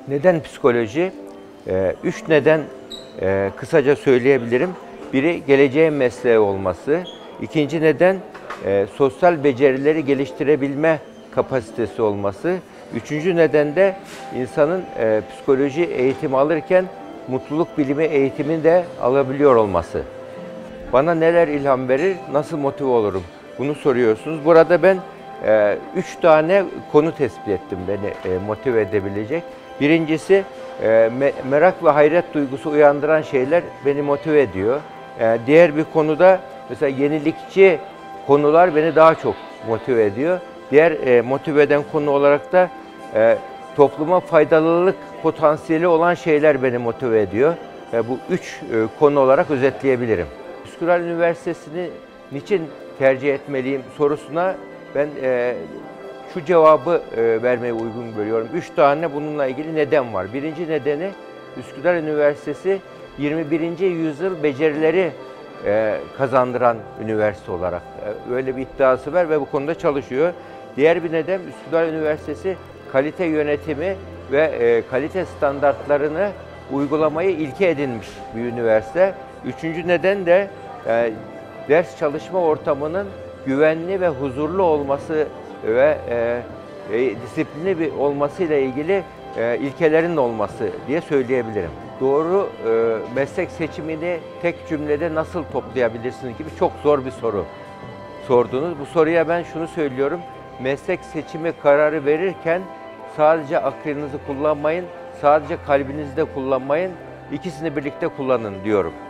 Neden psikoloji? Üç neden kısaca söyleyebilirim. Biri, geleceğin mesleği olması. İkinci neden, sosyal becerileri geliştirebilme kapasitesi olması. Üçüncü neden de insanın psikoloji eğitimi alırken mutluluk bilimi eğitimini de alabiliyor olması. Bana neler ilham verir, nasıl motive olurum? Bunu soruyorsunuz. Burada ben 3 tane konu tespit ettim beni motive edebilecek. Birincisi, merak ve hayret duygusu uyandıran şeyler beni motive ediyor. Diğer bir konuda mesela yenilikçi konular beni daha çok motive ediyor. Diğer motive eden konu olarak da topluma faydalılık potansiyeli olan şeyler beni motive ediyor. Bu üç konu olarak özetleyebilirim. Üsküdar Üniversitesi'ni niçin tercih etmeliyim sorusuna ben şu cevabı vermeyi uygun görüyorum. 3 tane bununla ilgili neden var. Birinci nedeni, Üsküdar Üniversitesi 21. yüzyıl becerileri kazandıran üniversite olarak öyle bir iddiası var ve bu konuda çalışıyor. Diğer bir neden, Üsküdar Üniversitesi kalite yönetimi ve kalite standartlarını uygulamayı ilke edinmiş bir üniversite. Üçüncü neden de ders çalışma ortamının güvenli ve huzurlu olması ve disiplinli bir olmasıyla ilgili ilkelerin olması diye söyleyebilirim. Doğru meslek seçimini tek cümlede nasıl toplayabilirsiniz gibi çok zor bir soru sordunuz. Bu soruya ben şunu söylüyorum. Meslek seçimi kararı verirken sadece aklınızı kullanmayın, sadece kalbinizi de kullanmayın. İkisini birlikte kullanın diyorum.